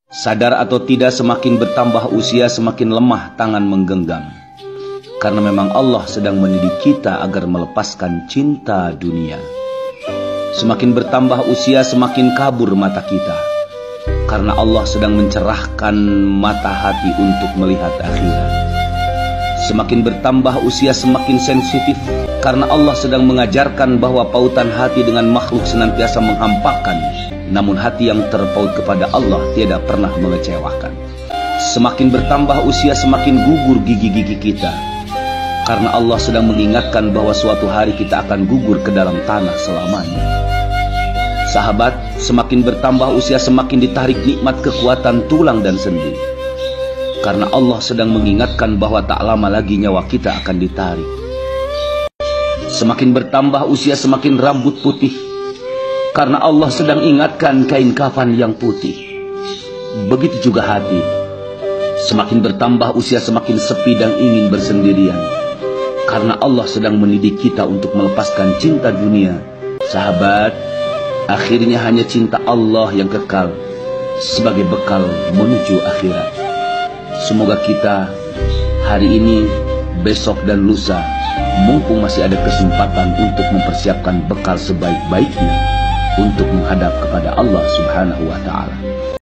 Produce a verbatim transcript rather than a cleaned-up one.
Sadar atau tidak, semakin bertambah usia semakin lemah tangan menggenggam. Karena memang Allah sedang mendidik kita agar melepaskan cinta dunia. Semakin bertambah usia semakin kabur mata kita. Karena Allah sedang mencerahkan mata hati untuk melihat akhirat. Semakin bertambah usia semakin sensitif. Karena Allah sedang mengajarkan bahwa pautan hati dengan makhluk senantiasa menghampakan. Namun hati yang terpaut kepada Allah tidak pernah mengecewakan. Semakin bertambah usia semakin gugur gigi-gigi kita. Karena Allah sedang mengingatkan bahwa suatu hari kita akan gugur ke dalam tanah selamanya. Sahabat, semakin bertambah usia semakin ditarik nikmat kekuatan tulang dan sendi. Karena Allah sedang mengingatkan bahwa tak lama lagi nyawa kita akan ditarik. Semakin bertambah usia semakin rambut putih. Karena Allah sedang ingatkan kain kafan yang putih. Begitu juga hati. Semakin bertambah usia semakin sepi dan ingin bersendirian. Karena Allah sedang mendidik kita untuk melepaskan cinta dunia. Sahabat, akhirnya hanya cinta Allah yang kekal sebagai bekal menuju akhirat. Semoga kita hari ini, besok dan lusa, mumpung masih ada kesempatan untuk mempersiapkan bekal sebaik-baiknya untuk menghadap kepada Allah Subhanahu wa Ta'ala.